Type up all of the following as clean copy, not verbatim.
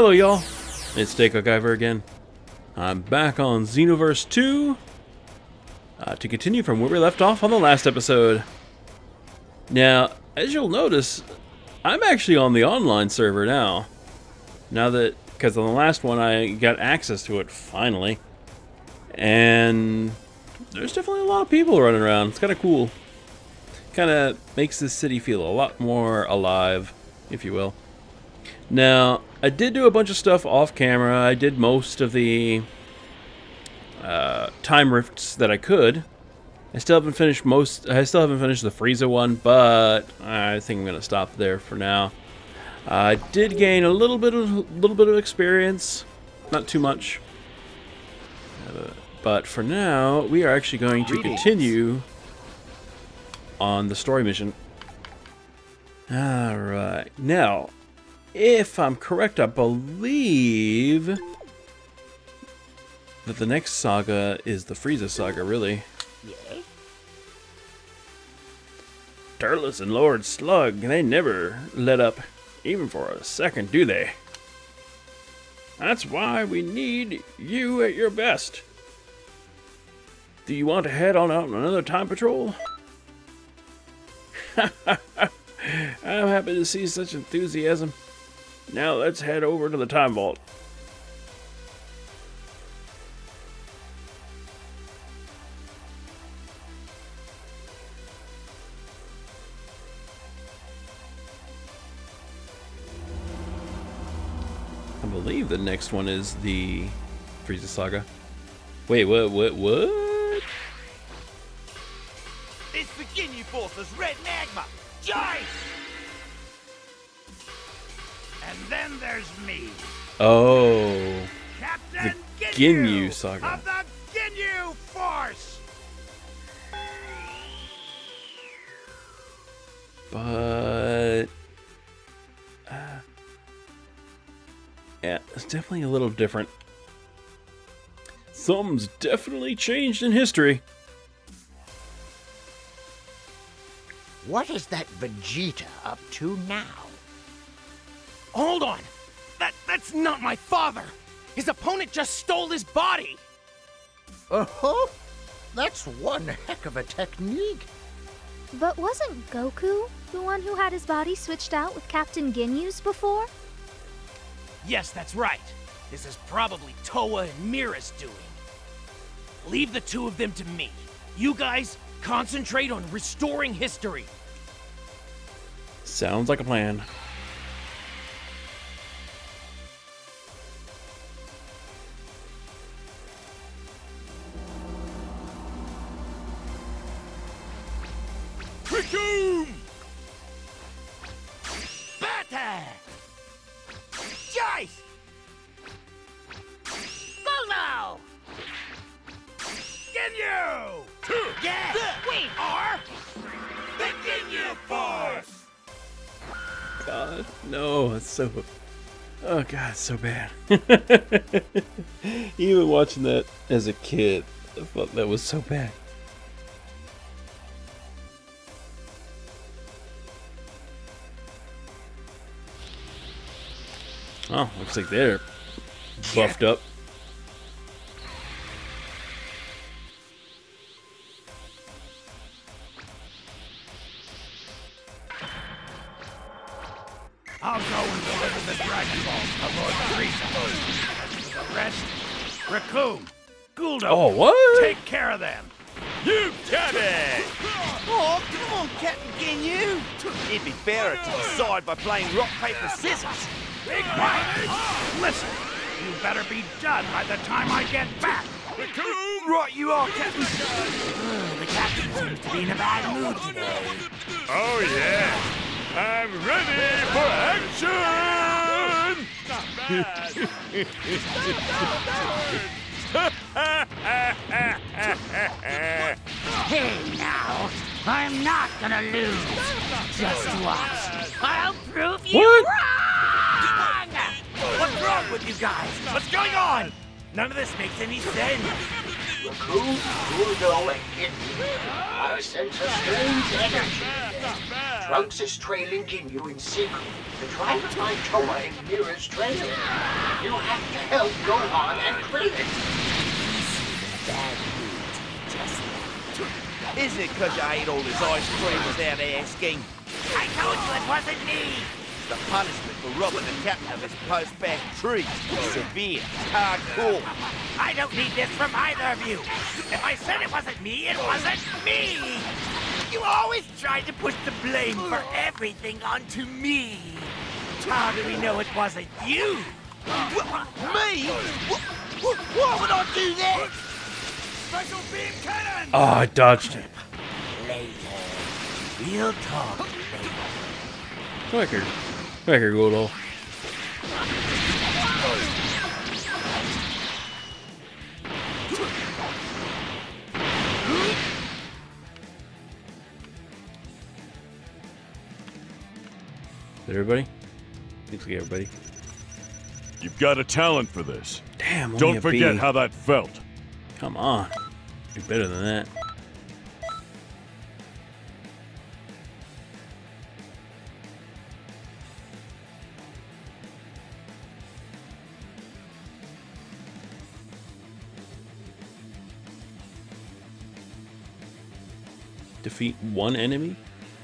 Hello y'all, it's DayCookIver again. I'm back on Xenoverse 2 to continue from where we left off on the last episode. Now, as you'll notice, I'm actually on the online server now. Because on the last one I got access to it finally. And there's definitely a lot of people running around. It's kind of cool. Kind of makes this city feel a lot more alive, if you will. Now, I did do a bunch of stuff off camera. I did most of the time rifts that I could. I still haven't finished the Frieza one, but I think I'm gonna stop there for now. I did gain a little bit of experience, not too much. But for now, we are actually going to continue on the story mission. Alright. Now, if I'm correct, I believe that the next saga is the Frieza saga, really. Yeah. Turles and Lord Slug, they never let up, even for a second, do they? That's why we need you at your best. Do you want to head on out on another time patrol? I'm happy to see such enthusiasm. Now let's head over to the time vault. I believe the next one is the Frieza saga. Wait, what? It's the Ginyu Force's red magma! Jice! And then there's me. Oh. Captain The Ginyu saga. Of the Ginyu Force! But yeah, it's definitely a little different. Something's definitely changed in history. What is that Vegeta up to now? Hold on! That's not my father! His opponent just stole his body! Uh-huh. That's one heck of a technique. But wasn't Goku the one who had his body switched out with Captain Ginyu's before? Yes, that's right. This is probably Towa and Mira's doing. Leave the two of them to me. You guys concentrate on restoring history. Sounds like a plan. Quick-oom! Bata! Jice! Bullno! Ginyu! Yeah! We are the Ginyu Force! God, no, it's so... Oh God, it's so bad. Even watching that as a kid, I thought that was so bad. Oh, looks like they're buffed up. I'll go and deliver the Dragon Balls to Lord Frieza. The rest, Recoome, Guldo, Oh, what? take care of them. You got it! Oh, come on, Captain Ginyu! It'd be fairer to decide by playing rock, paper, scissors. Big quiet! Listen, you better be done by the time I get back. Recoome! Right you are, Captain. The captain seems to be in a bad mood today. Oh yeah, I'm ready for action! Not bad. Hey now, I'm not gonna lose. Just watch. I'll prove you wrong! What's wrong with you guys? What's going on? None of this makes any sense. Recoome, Guldo, and Ginyu. I sense a strange energy. Trunks is trailing Ginyu in secret to try to find Towa and Mira's trail. You have to help Gohan and Krillin. Isn't it because you ate all this ice cream without asking? I told you it wasn't me. The punishment for robbing the captain of his post-back tree is severe, hardcore. I don't need this from either of you. If I said it wasn't me, it wasn't me. You always tried to push the blame for everything onto me. How do we know it wasn't you? Me? Why would I do that? Special beam cannon! Oh, I dodged it. Later. We'll talk later. Come here. Come here, Goldol. Is that everybody? Looks like everybody. You've got a talent for this. Damn, only Don't a forget B. how that felt. Come on. Do better than that. Defeat one enemy?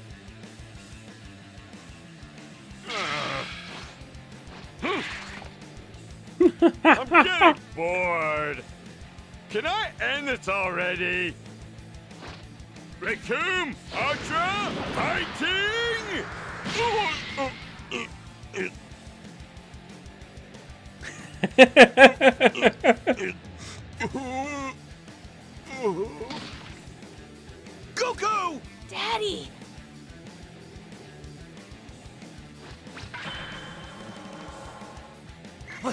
I'm getting bored. Can I end this already? Recoome, Ultra, fighting! Goku! Daddy! What?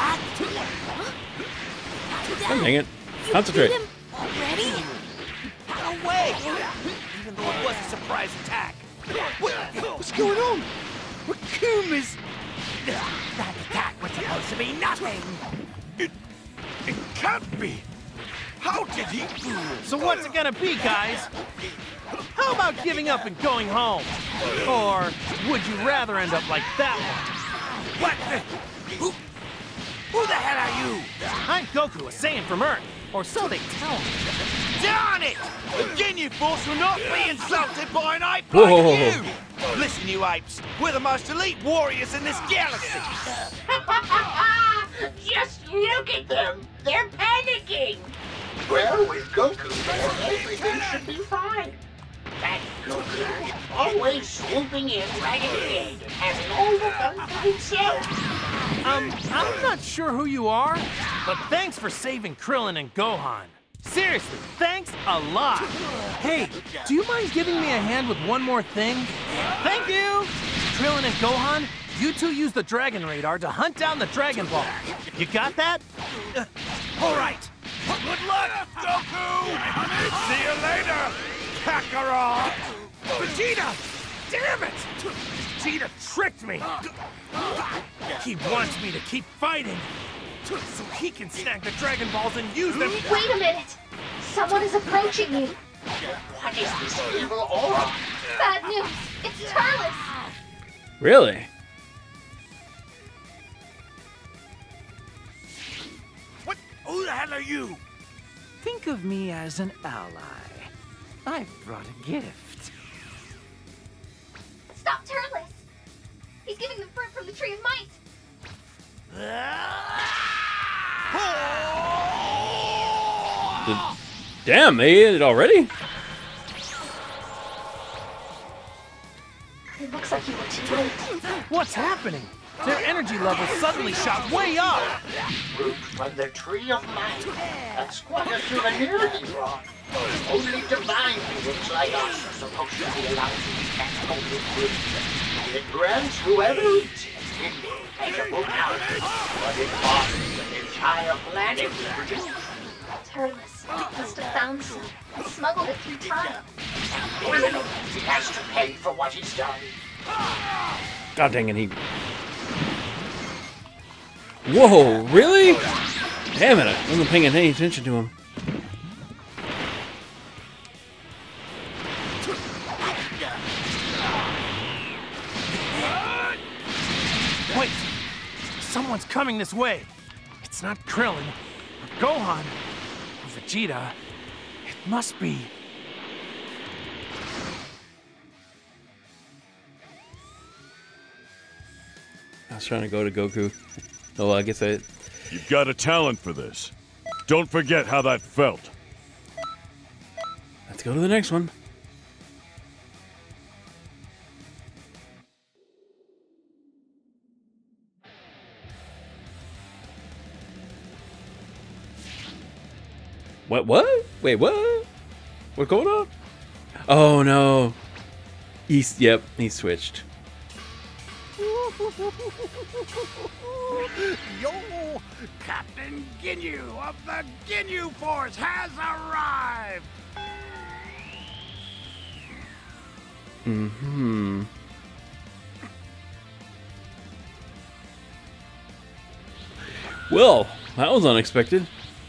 Oh, dang it. Concentrate. Beat him already? No way! Even though it was a surprise attack. What's going on? Recoome is... That attack was supposed to be nothing. It can't be. How did he... So what's it gonna be, guys? How about giving up and going home? Or would you rather end up like that one? What the... Who the hell are you? I'm Goku, a Saiyan from Earth. Or so they tell me. Darn it! The Ginyu Force will not be insulted by an ape Whoa. like you! Listen, you apes, we're the most elite warriors in this galaxy! Just look at them! They're panicking! Well, with Goku there, everything should be fine. That Goku, always swooping in right at the end and having all the fun for himself. I'm not sure who you are, but thanks for saving Krillin and Gohan. Seriously, thanks a lot. Hey, do you mind giving me a hand with one more thing? Thank you! Krillin and Gohan, you two use the Dragon Radar to hunt down the Dragon Ball. You got that? All right. Good luck, Goku! See you later, Kakarot! Vegeta! Damn it! Vegeta tricked me! He wants me to keep fighting, so he can snag the Dragon Balls and use them. Wait a minute! Someone is approaching you! What is this evil aura? Bad news! It's Turles! Really? What? Who the hell are you? Think of me as an ally. I've brought a gift. Stop Turles! He's giving the fruit from the Tree of Might! Damn, they ate it already? It looks like you were too late. What's happening? Their energy levels suddenly shot way up! Fruit from the Tree of Might. That's quite a souvenir he brought. Only divine beings like us are supposed to be allowed to eat that holy fruit. It grants whoever eats it immeasurable power, but it costs an entire planet to produce. Turles must have found some and smuggled it through time. Criminal, he has to pay for what he's done. God dang it, he... Whoa, really? Damn it, I wasn't paying any attention to him. Someone's coming this way. It's not Krillin, or Gohan, or Vegeta. It must be... I was trying to go to Goku. Oh, well, I guess I... You've got a talent for this. Don't forget how that felt. Let's go to the next one. What? Wait, what? What's going on? Oh, no. Yep, he switched. Yo! Captain Ginyu of the Ginyu Force has arrived! Mm-hmm. Well, that was unexpected.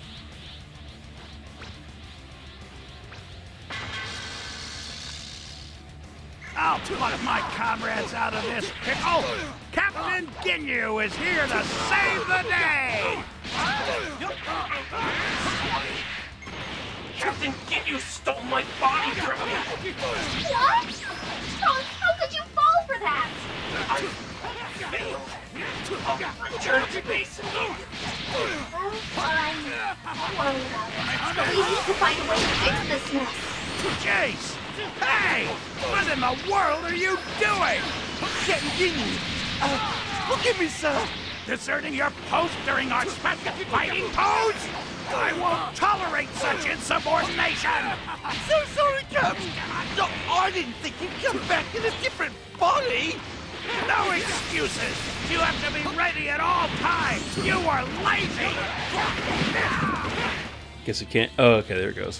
I'll put one of my comrades out of this pickle! Captain Ginyu is here to save the day! Captain Ginyu stole my body from me! What? How could you fall for that? I failed. I'll return to base immediately. Well, fine. Don't worry about it. But we need to find a way to fix this mess. Jace! Hey! What in the world are you doing? Captain Ginyu, forgive me, sir. Deserting your post during our special fighting pose? I won't tolerate such insubordination! I'm so sorry, Captain. No, I didn't think you'd come back in a different body. No excuses! You have to be ready at all times! You were lazy! Guess it can't. Oh, okay, there it goes.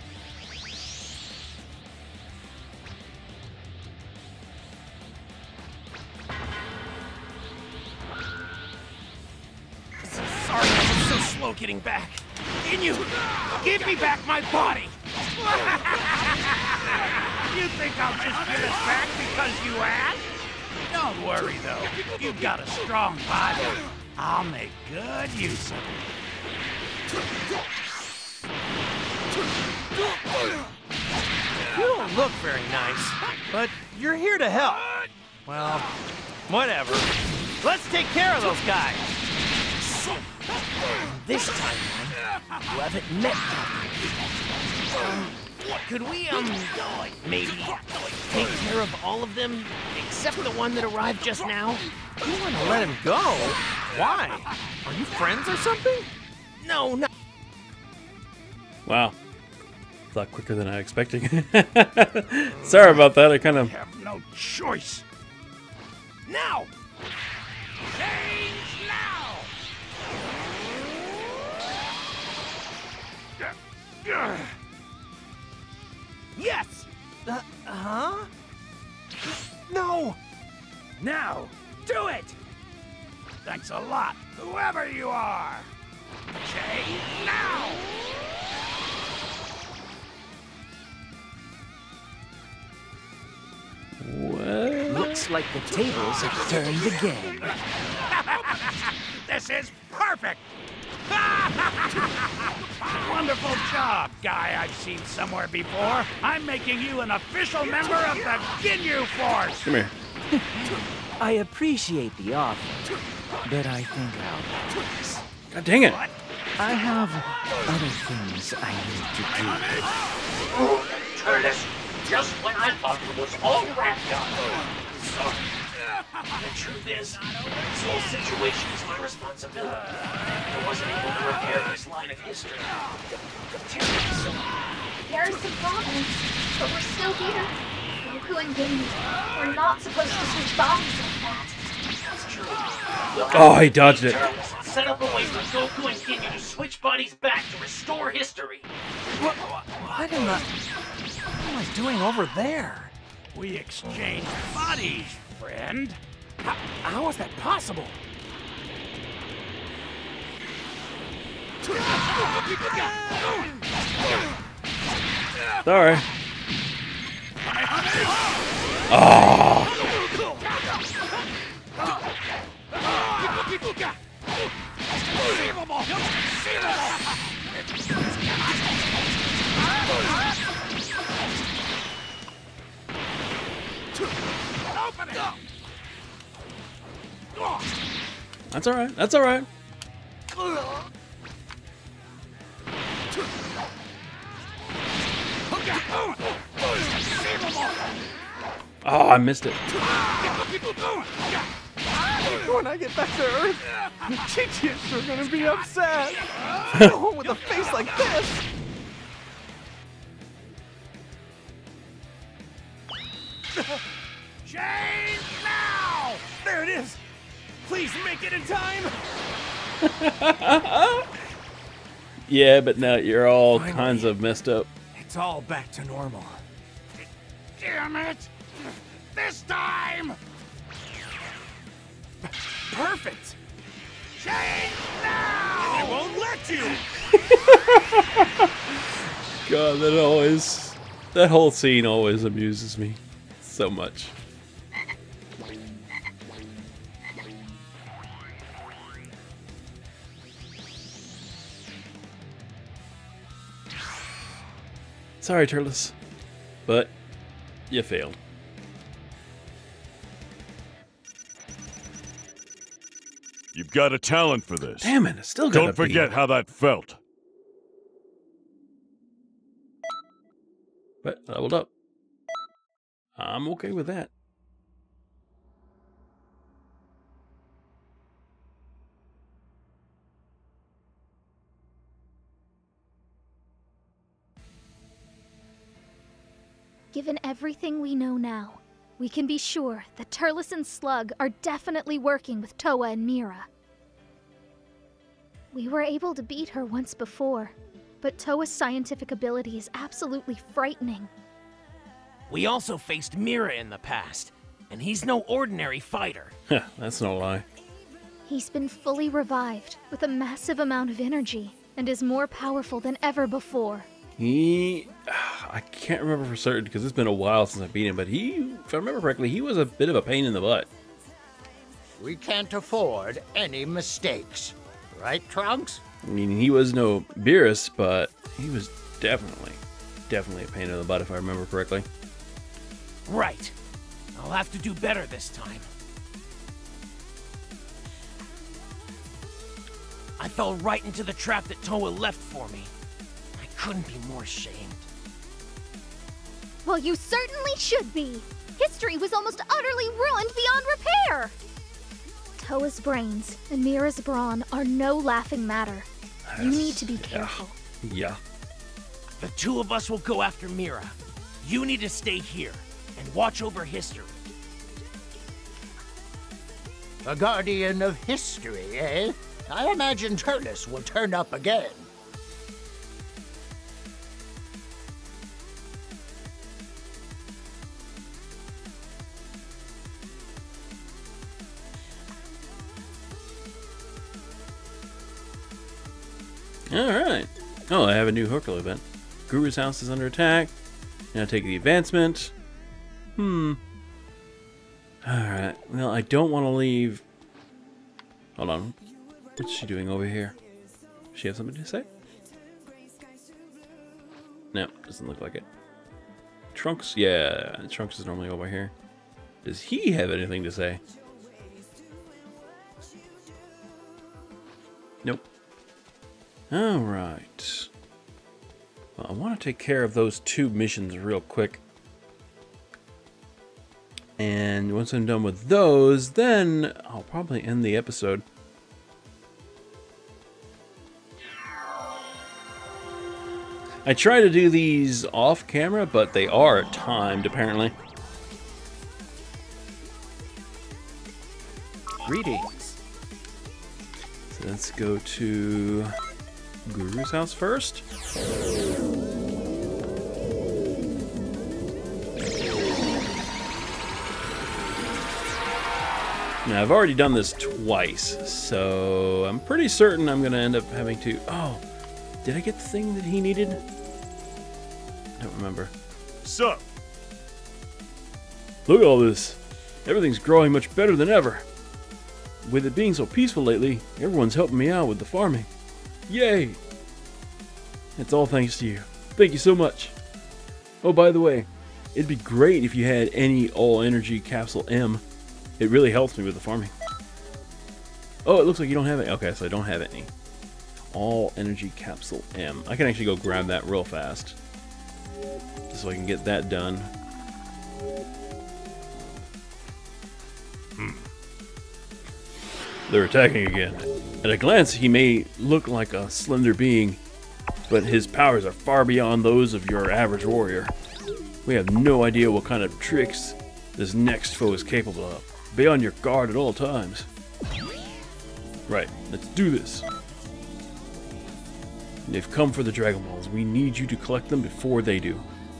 Sorry I was so slow getting back. Ginyu, give me back my body! You think I'll just give it back because you asked? Don't worry, though. You've got a strong body. I'll make good use of it. You don't look very nice, but you're here to help. Well, whatever. Let's take care of those guys. So, this time, you haven't met Captain. Could we, maybe take care of all of them, except the one that arrived just now? You want to let him go? Why? Are you friends or something? No, no. Wow. A lot quicker than I expected. Sorry about that. I kind of... Have no choice. Now! Change now! Yes! Huh? No! Now, do it! Thanks a lot, whoever you are! Change now! What? Looks like the tables have turned again. This is perfect! Wonderful job, guy I've seen somewhere before. I'm making you an official member of the Ginyu Force! Come here. I appreciate the offer, but I think I'll pass. God dang it. What? I have other things I need to do. Oh, Turles, just when I thought it was all wrapped up. Sorry. The truth is, this whole situation is my responsibility. I wasn't able to repair this line of history. Terrible. There are some problems, but we're still here. Goku and Ginyu, we're not supposed to switch bodies like that. That's true. We'll have Oh, to he dodged it. Turles and set up a way for Goku and Ginyu to switch bodies back to restore history. What am I doing over there? We exchanged bodies, friend. How is that possible? Sorry. Oh. Open it! That's all right. That's all right. Oh, I missed it. When I get back to Earth, Chi-Chi is sure gonna be upset. Go home with a face like this. Change now! There it is. Please make it in time. Yeah, but now you're all kinds of messed up. It's all back to normal. Damn it! This time! Perfect! Change now! I won't let you! God, that whole scene always amuses me so much. Sorry, Turles, but you failed. You've got a talent for this. Damn it, I still got Don't forget how that felt. But I leveled up. I'm okay with that. Given everything we know now, we can be sure that Turles and Slug are definitely working with Towa and Mira. We were able to beat her once before, but Towa's scientific ability is absolutely frightening. We also faced Mira in the past, and he's no ordinary fighter. That's no lie. He's been fully revived with a massive amount of energy and is more powerful than ever before. I can't remember for certain because it's been a while since I beat him, but if I remember correctly, he was a bit of a pain in the butt. We can't afford any mistakes. Right, Trunks? I mean, he was no Beerus, but he was definitely a pain in the butt if I remember correctly. Right. I'll have to do better this time. I fell right into the trap that Towa left for me. I couldn't be more ashamed. Well, you certainly should be. History was almost utterly ruined beyond repair. Towa's brains and Mira's brawn are no laughing matter. You need to be careful. Yeah. The two of us will go after Mira. You need to stay here and watch over history. A guardian of history, eh? I imagine Turles will turn up again. Alright. Oh, I have a new Hooker event. Guru's house is under attack. Now take the advancement. Alright. Well, I don't want to leave. Hold on. What's she doing over here? Does she have something to say? No, doesn't look like it. Trunks? Yeah, Trunks is normally over here. Does he have anything to say? Nope. Alright. Well, I want to take care of those two missions real quick. And once I'm done with those, then I'll probably end the episode. I try to do these off camera, but they are timed apparently. Greetings. So let's go to Guru's house first. Now, I've already done this twice, so I'm pretty certain I'm going to end up having to... Oh, did I get the thing that he needed? I don't remember. Sup? Look at all this. Everything's growing much better than ever. With it being so peaceful lately, everyone's helping me out with the farming. Yay! It's all thanks to you. Thank you so much. Oh, by the way, it'd be great if you had any All Energy Capsule M. It really helps me with the farming. Oh, it looks like you don't have it. Okay, so I don't have any. All Energy Capsule M. I can actually go grab that real fast, just so I can get that done. They're attacking again. At a glance, he may look like a slender being, but his powers are far beyond those of your average warrior. We have no idea what kind of tricks this next foe is capable of. Be on your guard at all times. Right, let's do this. They've come for the Dragon Balls. We need you to collect them before they do.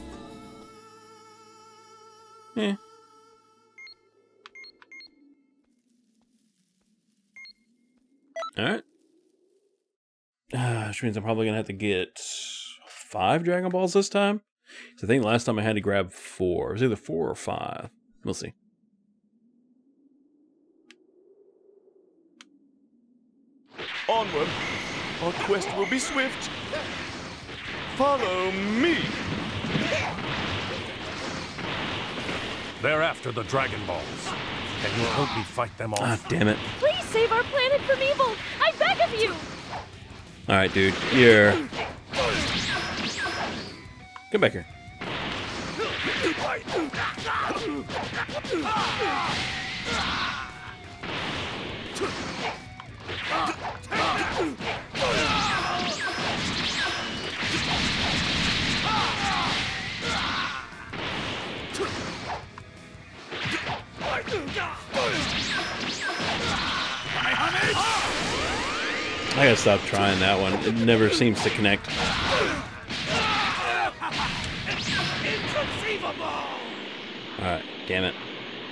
Alright. Which means I'm probably going to have to get 5 Dragon Balls this time. So I think last time I had to grab 4. It was either 4 or 5. We'll see. Onward. Our quest will be swift. Follow me. They're after the Dragon Balls. Can you help me fight them off? Ah, damn it. Please save our planet from evil! I beg of you! Alright, dude. Here. Come back here. I gotta stop trying that one. It never seems to connect. Alright, damn it.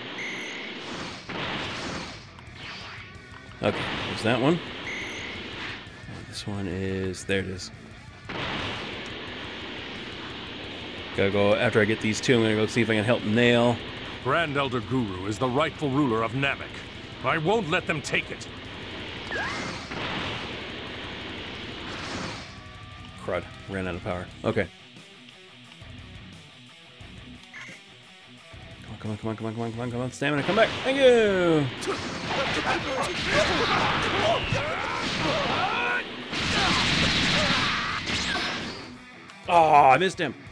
Okay, there's that one. And this one is... there it is. Gotta go, after I get these two, I'm gonna go see if I can help Nail. Grand Elder Guru is the rightful ruler of Namek. I won't let them take it. Crud, ran out of power. Okay. Come on, come on, come on, come on, come on, come on. Stamina, come back. Thank you! Oh, I missed him.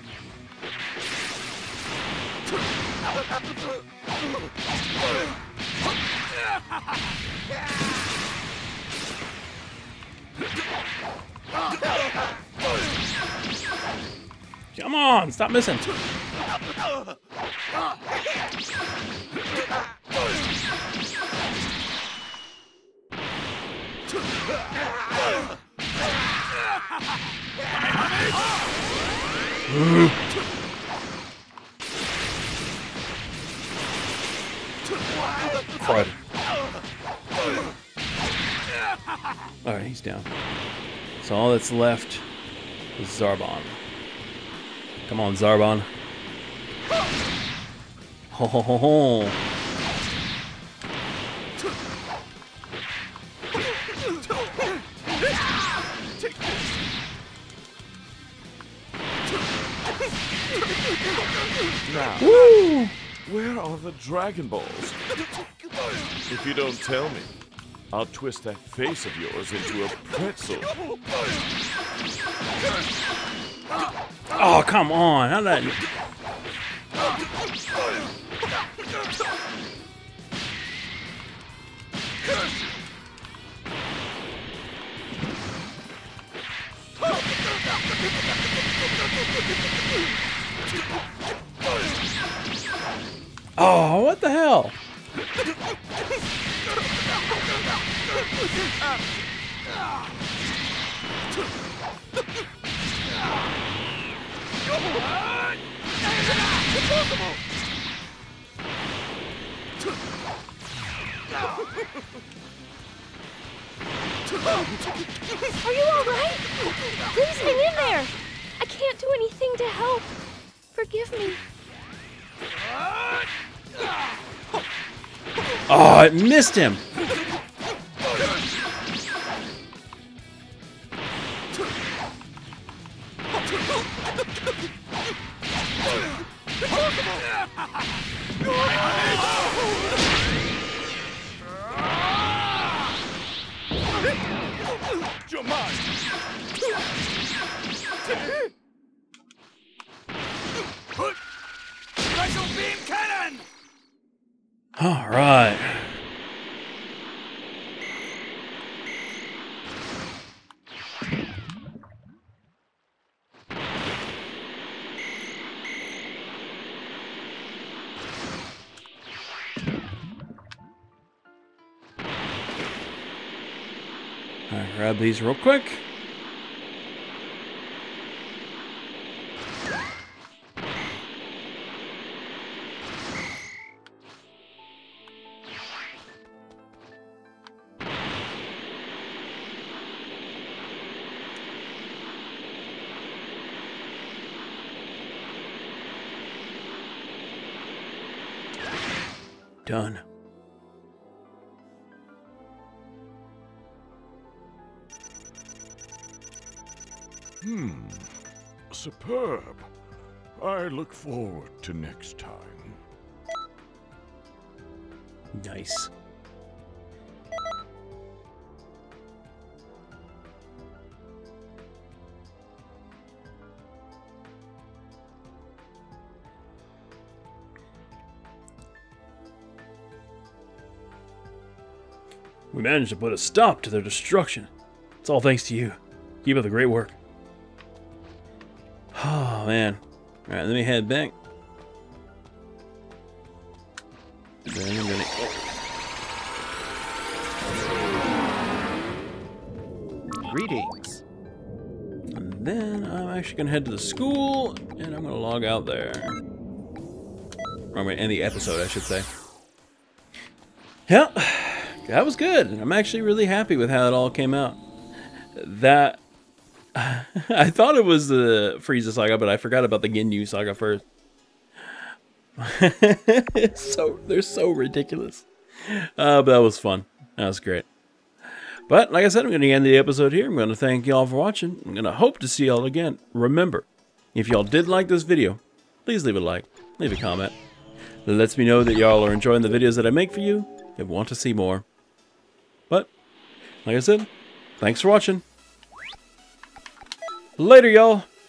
Come on, stop missing. Crud. Alright, he's down. So all that's left is Zarbon. Come on, Zarbon. Ho ho ho ho. Now, Woo! where are the Dragon Balls? If you don't tell me, I'll twist that face of yours into a pretzel. Oh, come on. How did I... Oh, what the hell? Are you all right? Please hang in there. I can't do anything to help. Forgive me. Oh, it missed him. You're mine. Special beam cannon! All right. Alright, grab these real quick. Done. Superb. I look forward to next time. Nice. We managed to put a stop to their destruction. It's all thanks to you. Keep up the great work. Oh, man. Alright, let me head back. Then I'm gonna... Greetings. And then I'm actually gonna head to the school, and I'm gonna log out there. Or I'm gonna end the episode, I should say. Yeah, that was good. I'm actually really happy with how it all came out. That... I thought it was the Frieza saga, but I forgot about the Ginyu saga first. They're so ridiculous. But that was fun. That was great. But like I said, I'm going to end the episode here. I'm going to thank y'all for watching. I'm going to hope to see y'all again. Remember, if y'all did like this video, please leave a like, leave a comment. That lets me know that y'all are enjoying the videos that I make for you and want to see more. But like I said, thanks for watching. Later, y'all.